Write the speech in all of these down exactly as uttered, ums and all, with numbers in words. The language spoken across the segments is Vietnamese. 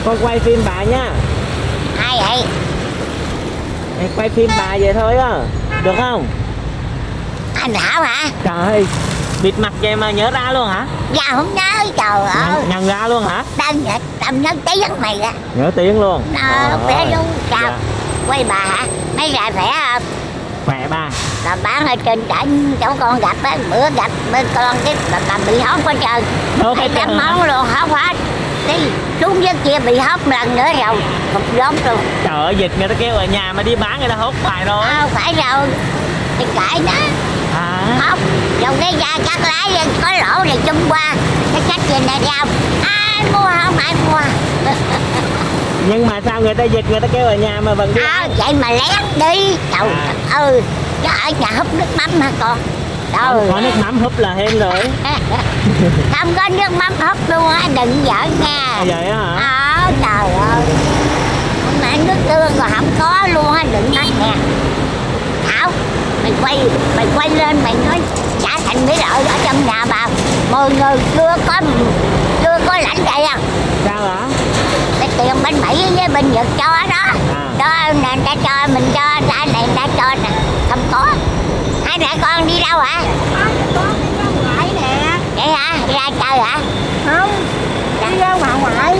Con quay phim bà nha. Ai vậy? Em quay phim bà vậy thôi á. Được không? Anh Thảo hả? Trời ơi, bịt mặt vậy mà nhớ ra luôn hả? Dạ không nhớ, trời ơi. Nhận, nhận ra luôn hả? Đang nhớ, tâm nhớ tiếng mày á. Nhớ tiếng luôn. Nó khỏe luôn. Sao? Dạ. Quay bà hả? Mấy gà khỏe không? Khỏe bà. Là bán ở trên trển chỗ con gặp á, bữa gặp bên con cái bà, bà bị hốt quá trời. Mấy trăm món luôn, hốt hết. Đi xuống dưới kia bị hốt lần nữa rồi, một đốm luôn. Trời ơi, dịch người ta kêu ở nhà mà đi bán người ta hốt phải rồi. À, phải rồi. Thì cãi đó. À. Hốt. Rồi cái da cắt lái có lỗ này chung qua. Cái cách gì này đi không? Ai mua không? Ai mua? Nhưng mà sao người ta dịch người ta kêu ở nhà mà vẫn đi à, ăn? Vậy mà lét đi. Trời à. Ừ. Chứ ở nhà húp nước mắm hả con? Đâu. Có nước mắm húp là hên rồi. Không có nước mắm húp luôn á, đừng giỡn nha. À, vậy á hả? À, trời ơi. Mà nước tương còn không có luôn á, đừng nói nè. Thảo, mày quay, mày quay lên mày nói trả thành mỹ lợi ở trong nhà bà. Mười người chưa có chưa có lãnh vậy à. Sao hả? Cái tiền bên Mỹ với bên Nhật cho đó. À. Đó nè, ta cho mình cho, ta này ta cho nè. Không có. Hai mẹ con đi đâu hả? Con đi ra ngoại nè. Vậy hả? Đi ra chơi hả? Không, đi ra ngoại ngoại.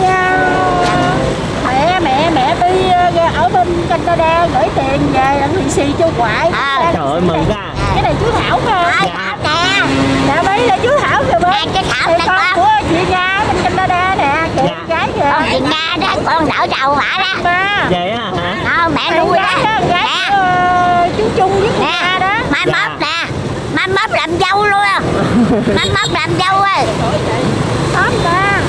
Mẹ mẹ mẹ đi ở bên Canada gửi tiền về làm lì xì cho ngoại. À, trời ơi, mừng ra. Cái này chú Thảo không? À, dạ. Nè. Nè mấy là chú Thảo kìa bên. Nè, chú Thảo nè con. Con của chị Nga bên Canada nè. Kìa dạ. Gái kìa. Con chị Nga đó, con đỡ đầu hả đó. Ba. Vậy á hả? Ờ, mẹ nuôi đó. Gái Nè. Uh, chú Trung với chị Nga đó. Mai dạ. mốt nè. Mai mốt làm dâu luôn. Mai mốt làm dâu ơi. Tốt ba.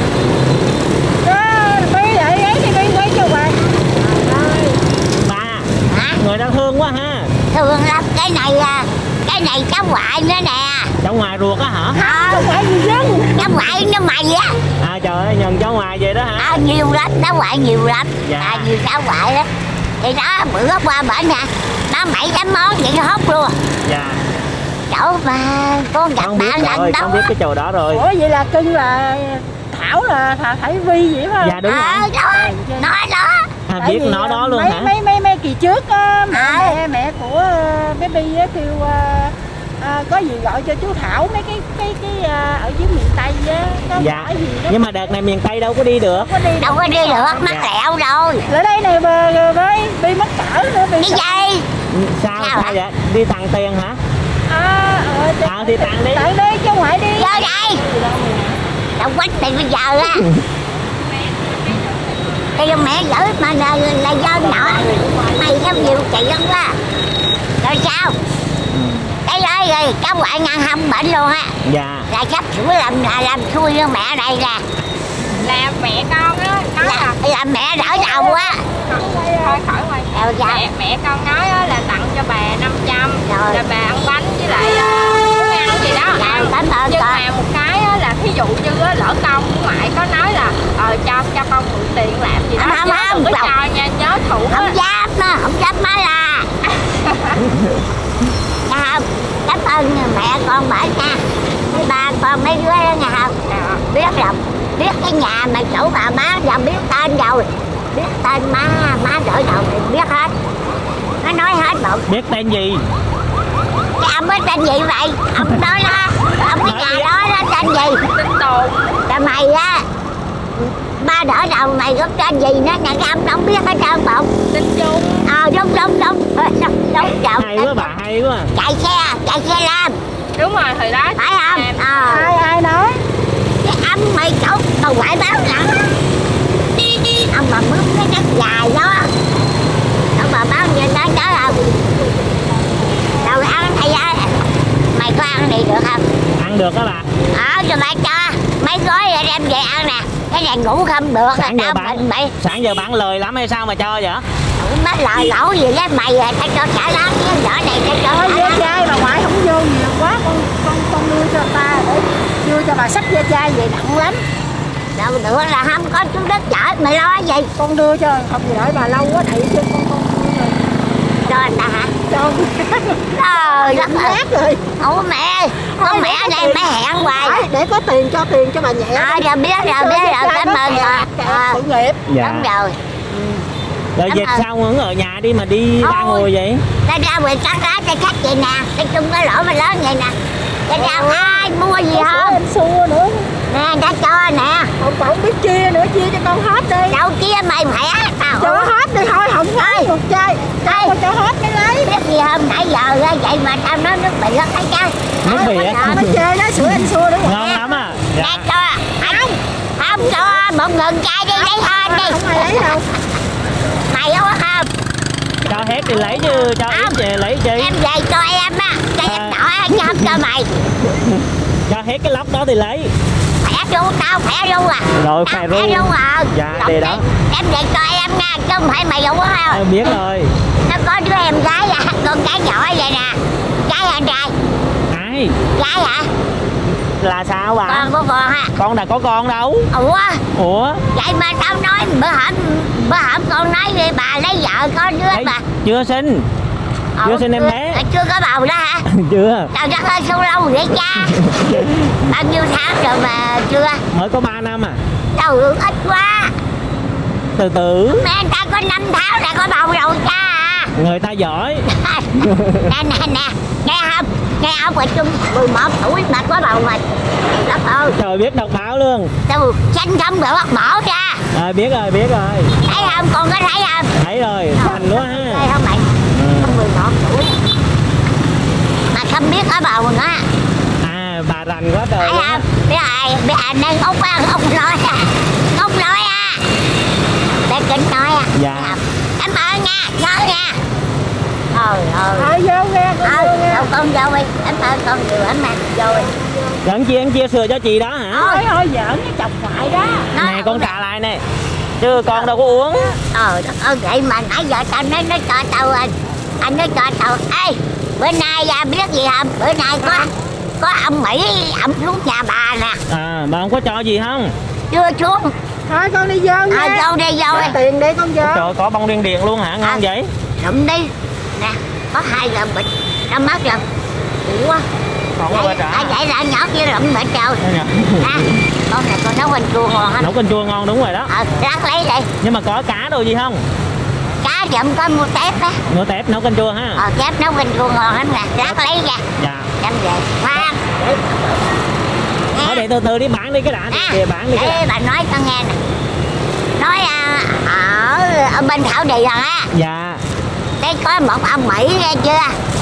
Đi lại ấy thì đi quay cho bạn. Ba. Hả? Người ta thương quá ha. Thương lắm. Cái này cái này cháu ngoại nữa nè. Cháu ngoài ruột á hả? Ờ, ngoại gì dân. cháu ngoại nó mày á. À trời ơi, nhận cháu ngoài vậy đó hả? À, nhiều lắm, cháu ngoại nhiều lắm. Dạ. À, nhiều cháu ngoại đó. Thì đó, bữa qua bển nè. Nó bảy tám món vậy nó hốt luôn. Dạ. Chỗ mà con gặp Con bạn biết lần rồi, đâu con biết cái chỗ đó rồi. Ủa vậy là cưng là Thảo là Thảo Vi vậy phải không? Dạ đúng à, rồi. Đó, nói đó. À, biết nó đó luôn mấy, hả? Mấy mấy mấy kỳ trước á, mẹ, à. mẹ mẹ của uh, bé Bi á kêu uh, uh, có gì gọi cho chú Thảo mấy cái cái cái uh, ở dưới miền Tây á, có dạ. gì đó. Nhưng mà đợt này miền Tây đâu có đi được. Đâu có đi đâu có đi được, mắc dạ. lẹo rồi. Ở đây này bà với Bi mất cỡ nữa. Bi cái gì? Sao sao, sao vậy? Đi tặng tiền hả? À, ờ, à thì tặng đi. Tặng đi cho ngoại đi. Vô đây. Đâu quánh tiền bây giờ á. Cái mẹ gửi mà là, là do nhỏ. Mày có nhiều chuyện quá. Rồi sao? Cái đó rồi, cháu ngoại ngăn không bệnh luôn á. Dạ. Là sắp sửa làm là làm xui với mẹ đây nè. Là mẹ con á nói là, là, là mẹ đỡ đầu á. Thôi khỏi ngoài. Mẹ, mẹ con nói là tặng cho bà năm trăm rồi. Là bà ăn bánh với lại uh, ăn gì đó dạ, ăn. cảm ơn Nhưng con. mà một cái á, là thí dụ như á, lỡ con của ngoại có nói là ờ cho cho con mượn tiền làm gì đó, không, nhớ không, đừng có không. cho nha, nhớ thủ Không á. dám á, không dám má là. Nghe không? Cảm ơn mẹ con bởi nha. Với ba con mấy đứa đó nghe không? Biết rồi, biết cái nhà mà chỗ bà bán giờ biết tên rồi. Biết tên má, má đỡ đầu thì biết hết. Nó nói hết một. Biết tên gì? Cái ông biết tên gì vậy? Ông nói đó, ông cái nhà đó đó tên gì? Tin tồn. Là mày á. Ba đỡ đầu mày có tên gì nữa nè, cái ông không biết hết trơn bụng. Tin chung. Ờ đúng đúng đúng. Đúng đúng đúng. Hay quá bà, hay quá. Chạy xe, chạy xe lam. Đúng rồi, thời đó Phải không? Ờ. Ai ai nói? Cái ông mày chỗ bà ngoại báo lặng. Ông bà mướn cái đất dài đó. Ông bà báo như đó đó không? Đâu ăn hay á. Mày có ăn này được không? Ăn được đó bà. Ờ rồi mày cho mấy gói rồi đem về ăn nè. Cái này ngủ không được. Sáng giờ bạn bạn mày. Sáng giờ bạn lời lắm hay sao mà cho vậy? Má lời lẩu gì với mày rồi tao cho trả láng với nhỏ này tao cho Thôi ve chai bà ngoại không vô nhiều quá, con con con đưa cho ta để đưa cho bà sách ve chai vậy nặng lắm. đâu được là không có chú Đức chở mày lo gì. Con đưa cho không gì đợi bà lâu quá đẩy cho con con cho anh ta hả? Cho Trời đất ơi. lát rồi. Ủa mẹ, có mẹ ở đây mới hẹn hoài. Đấy, để có tiền cho tiền cho bà nhẹ. À, rồi biết rồi, biết rồi, cảm ơn rồi. À, Tội nghiệp. Dạ. đúng rồi. Rồi Cảm về ơn. sao vẫn ở nhà đi mà đi ra Ôi. ngồi vậy? Ta ra quầy cắt lá cho khách vậy nè. Ta chung cái lỗ mà lớn vậy nè. Ta ra ai mua gì Có không? em xua nữa. Nè, ta cho nè. Không còn biết chia nữa, chia cho con hết đi. Đâu kia mày khỏe. Tao Cho hết đi thôi, không nói cuộc chơi. Đây. Cho cho hết mới lấy. biết gì không? Nãy giờ á, vậy mà tao nói nước bị hết thấy chưa? Nước Tao bị có á? sợ Nó chơi đó, sữa anh xua đúng không? Ngon lắm à. Nè Dạ. cho anh không cho một ngừng chai đi lấy hơn đi. Không ai lấy đâu. Mày không có không? Cho hết thì lấy chứ, cho ít thì lấy chi. Em về cho em á, cho em À. nổi á, chứ không cho mày. Cho hết cái lốc đó thì lấy. Khỏe ru tao khỏe ru à. Rồi, Tao khỏe ru. khỏe ru à. Dạ, Lộc đi đi, đó. em về cho em nha, chứ không phải mày không có không. Em biết rồi. Nó có đứa em gái à, con gái nhỏ vậy nè. Gái anh trai, Ai? gái hả? Là sao bà? Con của con hả? Con đã có con đâu. Ủa, Ủa? vậy mà tao nói bữa hổm bữa hổm con nói với bà lấy vợ có đứa Ấy, bà. chưa sinh. Chưa Ủa, sinh em chưa- bé. à, chưa có bầu đó hả? Chưa. Tao chắc hơi sâu lâu vậy cha. Bao nhiêu tháng rồi mà chưa? Mới có ba năm à. Đâu ít quá. Từ từ. Mẹ ta có năm tháng là có bầu rồi cha à. Người ta giỏi. Nè nè nè, nghe không? Nghe ông ở chung mười một tuổi mà có bầu mà. Đất ơi, Trời biết đọc báo luôn. tôi xanh không được bắt mổ ra. À, biết rồi, biết rồi. Thấy không? Con có thấy không? Thấy rồi, thành quá ha. Thấy không mày? Con mười một tuổi mà không biết có bầu nữa. À, bà rành quá trời Thấy luôn á. không? Biết ai, biết ai nên út á, út nói à. Út nói à. Để kính nói à. Dạ. Cảm ơn nha, nhớ nha. Trời ơi. Thôi vô nghe, con Ờ, vô nghe. đâu con vô đi, cảm ơn con nhiều lắm mà, vô đi. Gắn chia chia sửa cho chị đó hả? Thôi thôi giỡn cái chồng ngoại đó. Nói- Nè con trả lại nè. Chứ con đâu có uống. Ờ, đất ơi, vậy mà nãy giờ tao nói nó cho tao anh. Anh nói cho tao, ê, bữa nay à, biết gì không? Bữa nay có có ông Mỹ, ông xuống nhà bà nè, À, bà không có cho gì không? chưa xuống. Thôi con đi vô À, nha. vô đi, vô Trả đi. tiền đi con vô. Trời, có bông điên điện luôn hả? Ngon À. vậy? Lụm đi. Nè, có hai lần bịch, tao mất rồi. Ủa, Còn có vậy, bà à, trả. vậy là nhỏ kia lụm bịch rồi. Đây nè. Nè, con này con nấu canh chua ngon lắm. Nấu canh chua ngon đúng rồi đó. Ờ, lát lấy đi. Nhưng mà có cá đồ gì không? Cá dậm có mua tép á. Mua tép nấu canh chua ha. Ờ, tép nấu canh chua ngon lắm nè. Lát lấy ra. Dạ. Đem về. Khoan. Thôi để từ từ đi bán đi cái đã. Nè, Để bán đi cái để đã. bà nói tao nghe nè. Nói à, ở, ở bên Thảo Điền á, Dạ. đây có một ông Mỹ nghe chưa?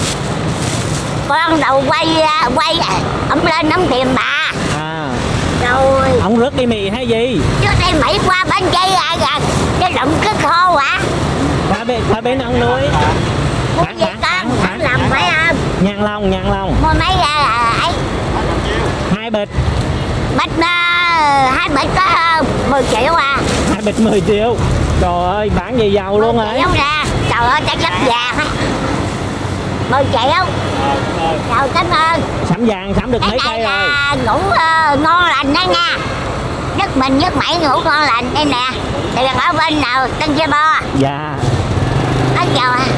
Con đầu quay à, quay à, ông lên ông tìm bà. À, Rồi ông rước đi mì hay gì? trước đây Mỹ qua bên kia à, à, cái động cứt khô hả? Qua bên, qua bên ông nuôi. Muốn Bán, gì bán, con? bán, Bán lòng bán. phải không? Nhàn long, nhàn long. Mua mấy ra à, ấy. Hai bịch. Bịch uh, hai bịch có uh, mười triệu à. Hai bịch mười triệu. Trời ơi, bán gì giàu luôn mười rồi. triệu ra. Trời ơi, trái gấp vàng á. mười triệu. Trời cảm ơn. Sắm vàng, sắm được Cái mấy này cây rồi. là ngủ uh, ngon lành đó nha. Nhất mình nhất mẩy ngủ ngon lành đây nè. Thì là ở bên nào Tân Gia Bo. Dạ. Ở chào hả?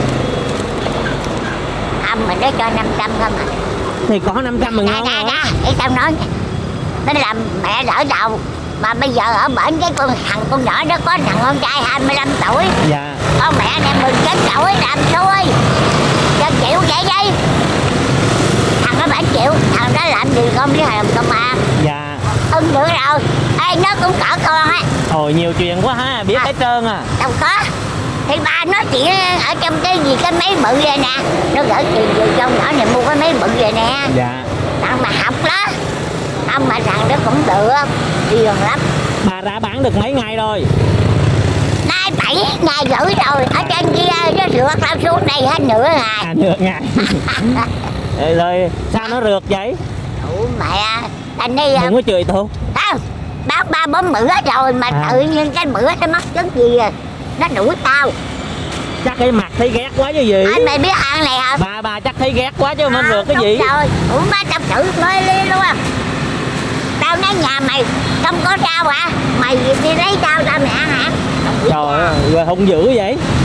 Âm mình đó cho năm trăm không à. Thì có năm trăm mà Nè ngon nè rồi. nè, để tao nói nè. Nó làm mẹ đỡ đầu. Mà bây giờ ở bển cái con thằng con nhỏ đó có thằng con trai hai mươi lăm tuổi. Dạ. Con mẹ này mười chín tuổi làm xui. Cho chịu vậy đi. Thằng nó bảy triệu, thằng đó làm gì con biết làm công an. Dạ. Ưng nữa rồi. Ê, nó cũng cỡ con á. Ôi nhiều chuyện quá ha, biết À. hết trơn à. Đâu có. Thì bà nói chuyện ở trong cái gì cái máy bự vậy nè. Nó gửi tiền về cho nhỏ này mua cái máy bự vậy nè. Dạ. Thằng mà học đó. Ông mà thằng đó cũng được. Điền lắm. Bà đã bán được mấy ngày rồi? Nay bảy ngày rưỡi rồi. Ở trên kia nó rượt tao xuống đây hết nửa ngày. À, được ngày. Rồi, rồi sao nó rượt vậy? Ủa mẹ. Anh đi Đừng có chửi tôi. không? Báo ba bốn bữa rồi mà À. tự nhiên cái bữa nó mất trứng gì à. Nó đuổi tao. Chắc cái mặt thấy ghét quá chứ gì. Anh mày biết ăn này hả? Bà bà chắc thấy ghét quá chứ mà À, rượt cái đúng gì. rồi. Ủa má tao thử mới đi luôn. Tao nói nhà mày không có rau hả? Mày đi lấy rau tao mẹ hả? Trời ơi, rồi hung dữ vậy.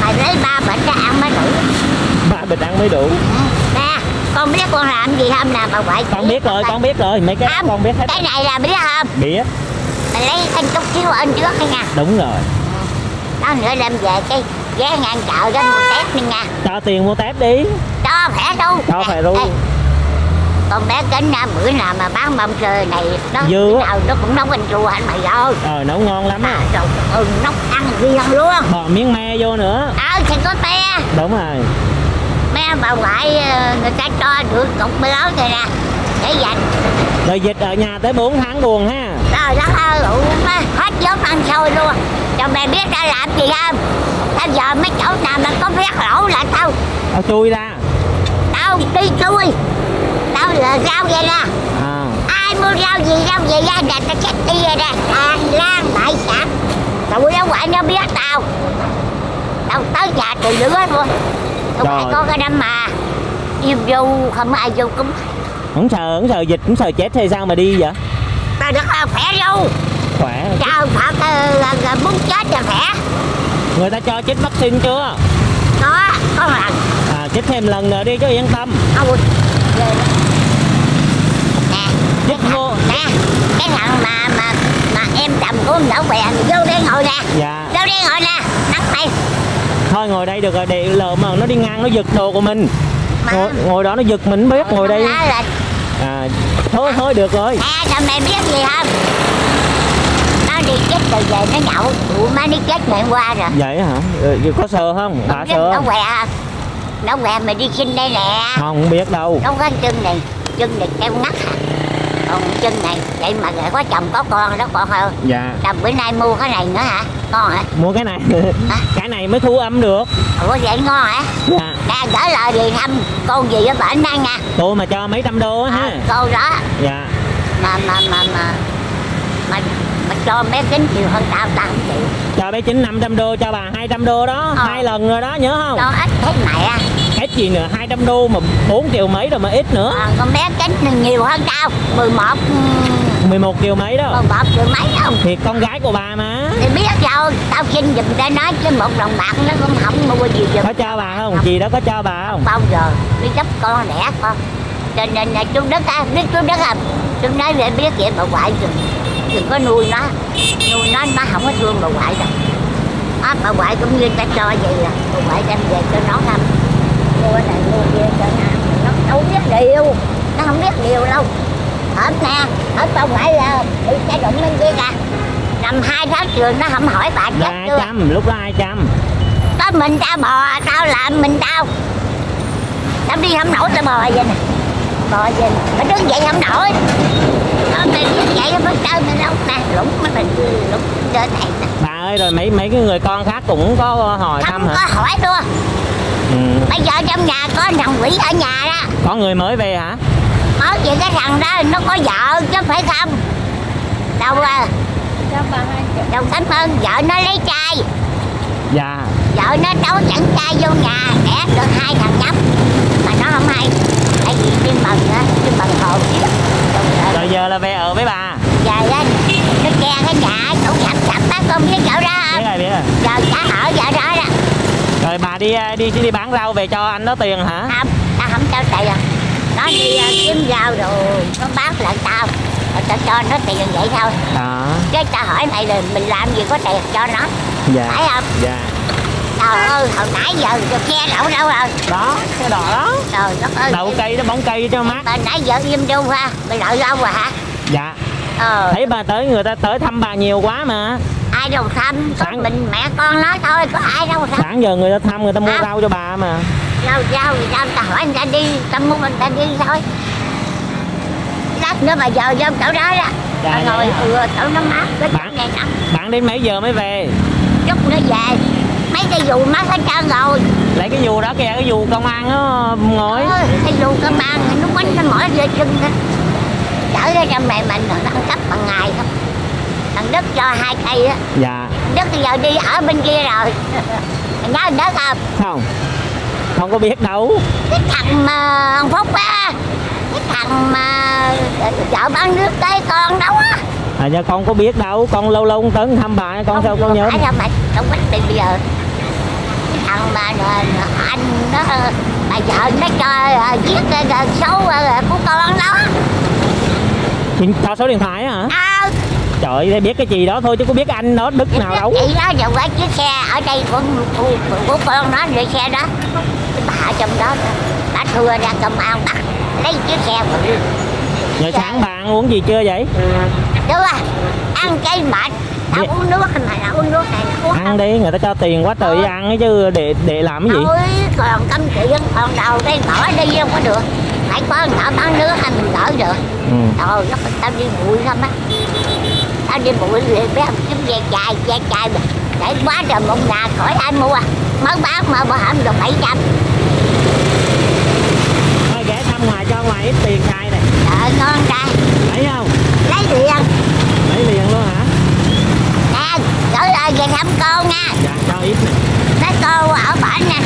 Mày lấy ba bịch ra ăn mới đủ. Ba bịch ăn mới đủ. Ừ. Nè, con biết con làm gì không nè bà ngoại? Con biết rồi, con biết rồi, mấy cái không, con biết hết. Cái này là biết không? Biết. Mày lấy thanh chút xíu anh trước đi nha. Đúng rồi. Đó nữa đem về cái ghé ngang chợ đó mua tép đi nha. Cho tiền mua tép đi. Cho khỏe ru. Cho khỏe ru. Con bé Kính nha, bữa nào mà bán bông sơ này nó Dưa. nào nó cũng nấu canh chua hả mày ơi. Ờ nấu ngon lắm á. À, rồi ừ, nấu ăn riêng luôn. Bỏ miếng me vô nữa. Ờ thì có me. Đúng rồi. Me bà ngoại người ta cho được cục mì lót rồi nè. Để dành. Rồi dịch ở nhà tới bốn tháng buồn ha. Trời đất ơi, hết vốn ăn xôi luôn. Rồi mày biết ra làm gì không? Tao giờ mấy chỗ nào mà có phép lỗ là tao Tao chui ra. Tao đi chui. Tao là rau vậy nè. À. Ai mua rau gì rau gì ra nè, tao chết đi rồi nè. Tràn lan bại sản. Tụi nó ngoại nó biết tao. Tao tới nhà từ đứa luôn. Tụi phải có cái năm mà im vô không ai vô cúng. Không sợ, không sợ dịch, không sợ chết hay sao mà đi vậy? Tao được khỏe ru. Khỏe. Chào Phật uh, muốn chết là khỏe. Người ta cho chích vaccine chưa? Có, có lần. À, chích thêm lần nữa đi cho yên tâm. Ôi, ghê đó. Nè, Chích vô. Nè, cái thằng mà mà mà em chồng của ông đậu bè vô đây ngồi nè. Dạ. Vô đây ngồi nè, nắng mày. Thôi ngồi đây được rồi, để lỡ mà nó đi ngang nó giật đồ của mình. Mà, Ngồi, ngồi đó nó giật mình biết ngồi đây. Là... À, thôi thôi được rồi. Nè, rồi mày biết gì không? Nó đi chết từ về nó nhậu, tụi má đi chết ngày hôm qua rồi. Vậy hả? Ừ, có sợ không? Bà sợ Nó không? què, nó què mày đi xin đây nè. Không, không biết đâu. Đâu có chân này, chân này treo ngắt hả? Còn chân này, vậy mà lại có chồng có con đó con hơn. Dạ. Chồng bữa nay mua cái này nữa hả? Ngon hả? Mua cái này. Hả? Cái này mới thu âm được. Ủa vậy ngon hả? Dạ. Nè gửi lời gì thăm con gì ở bển đang nha. Cô mà cho mấy trăm đô á ha. À, cô đó. Dạ. Mà mà mà mà mà mà cho bé Kính nhiều hơn tao, tao không chịu. Cho bé Chính năm trăm đô, cho bà hai trăm đô đó. Ờ. Hai lần rồi đó, nhớ không? Cho ít thế mẹ. Ít gì nữa, hai trăm đô mà bốn triệu mấy rồi mà ít nữa. À, con bé Kính nhiều hơn tao, mười một mười một triệu mấy đó. mười một triệu mấy không? Thì con gái của bà mà. Thì biết sao, tao xin giùm ta nói chứ một đồng bạc nó cũng không mua gì giùm. Có cho bà không? Chị đó có cho bà không? Bao giờ đi chấp con đẻ con. Cho nên là chú Đức á, biết chú Đức không? Chú nói để biết vậy bà ngoại đừng, đừng có nuôi nó. Nuôi nó nó không có thương bà ngoại đâu. Á, bà ngoại cũng như ta cho vậy là bà ngoại đem về cho nó thăm. Mua này mua kia cho nó. Nó đâu biết điều. Nó không biết điều đâu. Ở nè, ở bà ngoại là bị cái đụng lên kia kìa. Nằm hai tháng trường nó không hỏi bà chết Là chưa. hai trăm, lúc đó hai trăm. Có mình tao bò, tao làm mình tao. Tao đi không nổi tao bò vậy nè. Bò vậy nè, mà đứng dậy không nổi. Nó mày đứng dậy mới chơi mình đâu nè, lũng mà mình lũng chơi này nè. Bà ơi, rồi mấy mấy cái người con khác cũng có hỏi Không thăm hả? có hỏi luôn. Ừ. Bây giờ trong nhà có thằng quỷ ở nhà đó. Có người mới về hả? Nói vậy cái thằng đó nó có vợ chứ phải không? Đâu à. Đâu cảm ơn vợ nó lấy trai. Dạ. Vợ nó đấu dẫn trai vô nhà đẻ được hai thằng nhóc. Mà nó không hay. Tại vì chim bằng á, chim bằng hồn chứ. Rồi giờ là về ở với bà. Giờ á, nó che cái nhà chỗ sập sập á, con biết chỗ đó Biết không? rồi, biết rồi. Giờ trả ở giờ đó đó. Rồi bà đi đi đi bán rau về cho anh đó tiền hả? Không, tao không cho tiền. Nó đi uh, kiếm rau rồi nó bán lại tao. Rồi tao cho nó tiền vậy thôi. Đó. Cái tao hỏi mày là mình làm gì có tiền cho nó. Dạ. Phải không? Dạ. Trời ơi, hồi nãy giờ cho che đậu đâu rồi. Đó, cái đỏ đó. Trời đất ơi. Đậu cây đó, bóng cây cho mát. Mà nãy giờ im đâu ha, mày đợi lâu rồi hả? Dạ. Ờ. Thấy bà tới, người ta tới thăm bà nhiều quá mà. Ai đâu thăm, có Sáng... mình mẹ con nói thôi, có ai đâu thăm. Sáng giờ người ta thăm, người ta mua à. rau cho bà mà. Rau rau thì rau, ta hỏi người ta đi, ta mua mình ta đi thôi. Lát nữa bà giờ vô chỗ đó đó. Dạ, Bà ngồi dạ. ừ, chỗ nó mát, cái chỗ Bạn- này nè. Bạn đến mấy giờ mới về? Chút nữa về. Mấy cái dù mát hết trơn rồi. Lấy cái dù đó kìa, cái dù công an đó ngồi. Ừ, cái dù cơ ban nó quánh nó mỏi về chân đó. Chở ra trong mẹ mình rồi nó ăn cắp bằng ngày không. Thằng Đức cho hai cây á. Dạ. Đức bây giờ đi ở bên kia rồi. Mày nhớ thằng Đức không? Không. Không có biết đâu. Cái thằng mà ông Phúc á. Cái thằng mà vợ bán nước tới con đâu á. À, dạ con có biết đâu, con lâu lâu con tới thăm bà, con sao con nhớ. Phải đâu mày, đâu có tiền bây giờ. Cái thằng thằng mà anh nó bà vợ nó cho viết cái số của con đó. Tao số điện thoại hả? À, Trời ơi, biết cái gì đó thôi chứ có biết anh đó Đức nào đâu. chị đó giờ quay chiếc xe ở đây của, của, của con nó về xe đó. Bà trong đó bà thưa ra công an bắt lấy chiếc xe của đi. Rồi sáng bà ăn uống gì chưa vậy? Đúng rồi, ăn cây mệt. Tao uống nước mà là uống nước này uống Ăn không? đi, người ta cho tiền quá trời ăn ấy chứ để để làm cái gì? Thôi còn công chuyện còn đầu đây bỏ đi không có được. Phải có nợ bán nước hay mình đỡ được. Ừ. Trời đất, tao đi bụi không á. Tao đi bụi về bé kiếm ve chai, ve chai mà để quá trời một nhà khỏi ai mua. Mới bán mà bữa hổm được bảy trăm. Thôi ghé thăm ngoài cho ngoài ít tiền xài này. Trời ngon ra. Thấy không? Lấy liền. Lấy liền luôn hả? Nè, gửi lời về thăm cô nha. Dạ, cho ít nè. Nói cô ở bển nè.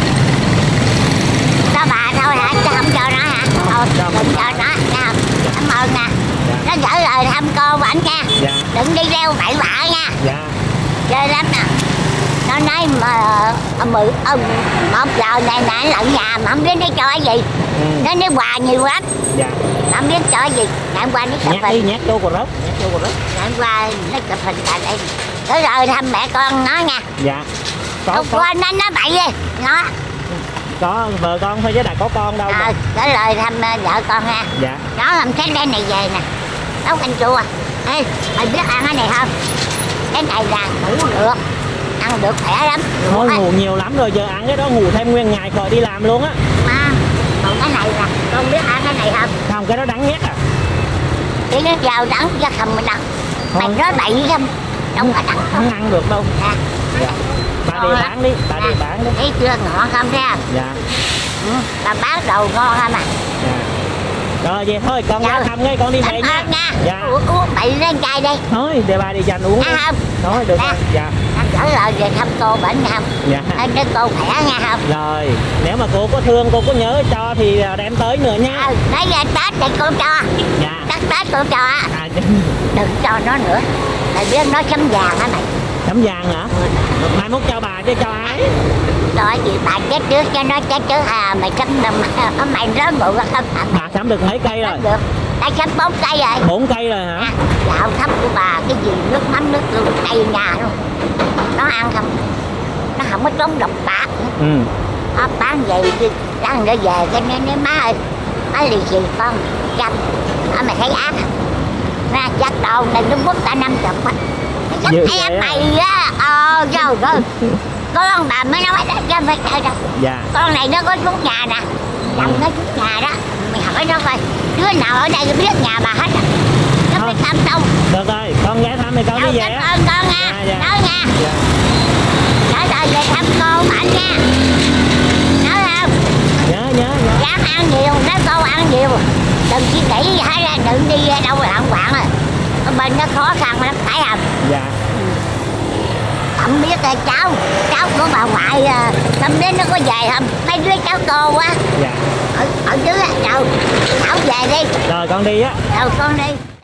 Cho bà thôi hả? Cho không cho nó hả? Thôi, đừng cho nó nha. Cảm ơn nè. Nó gửi lời thăm cô bển nha. Dạ. Đừng đi leo bậy bạ nha. Dạ. Ghê lắm nè. Nó nói mà mười ông một giờ này nè lận nhà mà không biết nó cho cái gì. Ừ. Nó nói quà nhiều lắm. Dạ. Nó không biết cho cái gì. Ngày hôm qua nó chụp Nhát đi, hình. nhát vô cột rớt. Nhát vô cột rớt. Ngày hôm qua nó chụp hình tại đây. Gửi lời thăm mẹ con nó nha. Dạ. Có, Ông có, quên nó nói bậy đi. Nó. có vợ con thôi chứ đã có con đâu. Ờ, gửi lời thăm vợ con nha. Dạ. Nó làm cái đen này về nè. Nấu canh chua. Ê, mày biết ăn cái này không? Cái này là ngủ được. Ăn được khỏe lắm. Thôi Ôi, ngủ nhiều lắm rồi, giờ ăn cái đó ngủ thêm nguyên ngày khỏi đi làm luôn á. mà còn cái này nè, con biết ăn cái này không? Không, cái đó đắng nhất à. Cái nó rau đắng chứ không mình ăn. Mày Thôi. nói bậy không? Không có đắng Không không? ăn được đâu. Nè. Dạ. Bà đi Ngon bán đi, bà đi bán đi. Thấy chưa ngọt không thấy không? Dạ. Ừ, bà bán đồ ngon không à? Dạ. Rồi vậy thôi, con Dạ. ra thăm ngay, con đi về Cảm nha. ơn nha. Dạ. Uống, uống bậy lên chai đi. Thôi, để bà đi dành uống đi. Nghe không? Thôi, được Nè. rồi. Dạ. Anh gửi lời về thăm cô bệnh không? Dạ. Anh để cô khỏe nha không? Rồi, nếu mà cô có thương, cô có nhớ cho thì đem tới nữa nha. Ừ, lấy ra Tết thì cô cho. Dạ. Tết Tết cô cho á. À, Đừng cho nó nữa. Mày biết nó chấm vàng hả mày? chấm vàng hả? Mai mốt cho bà chứ cho ai? Nói gì bà chết trước cho nó chết trước à. Mày chấm đầm mày rớt bụng không hả? Bà sắm được mấy cây rồi? Được. Đã chấm bốn cây rồi. Bốn cây rồi hả? À, gạo thấp của bà cái gì nước mắm nước luôn đầy nhà luôn. Nó ăn không? Nó không có trốn độc bạc nữa. Ừ. Nó bán về đi đang để về cho nên nói má ơi má lì xì con chăm à, mày thấy ác ra chắc đầu này nó bút ta năm chục á chắc Dữ em vậy mày á ờ rồi rồi con bà mới nói đó chứ phải chơi đâu. Dạ. Con này nó có chút nhà nè chồng nó chút nhà đó mày hỏi nó coi đứa nào ở đây biết nhà bà hết à nó Thôi. phải tâm đâu. Được rồi, con ghé thăm thì con đi về Cảm á. ơn con nha. Dạ, dạ. Nói nha. Dạ. Nói rồi về thăm cô bạn nha. Nói không? Nhớ, nhớ, nhớ. Dám ăn nhiều, nói cô ăn nhiều. Đừng suy nghĩ hả ra, đừng đi đâu lạng quạng à. Ở bên nó khó khăn lắm, phải không? Dạ. Không biết là cháu, cháu của bà ngoại, không biết nó có về không? Mấy đứa cháu cô quá. Dạ. Ở, ở dưới á, đâu, cháu về đi. Rồi con đi á. Đâu con đi.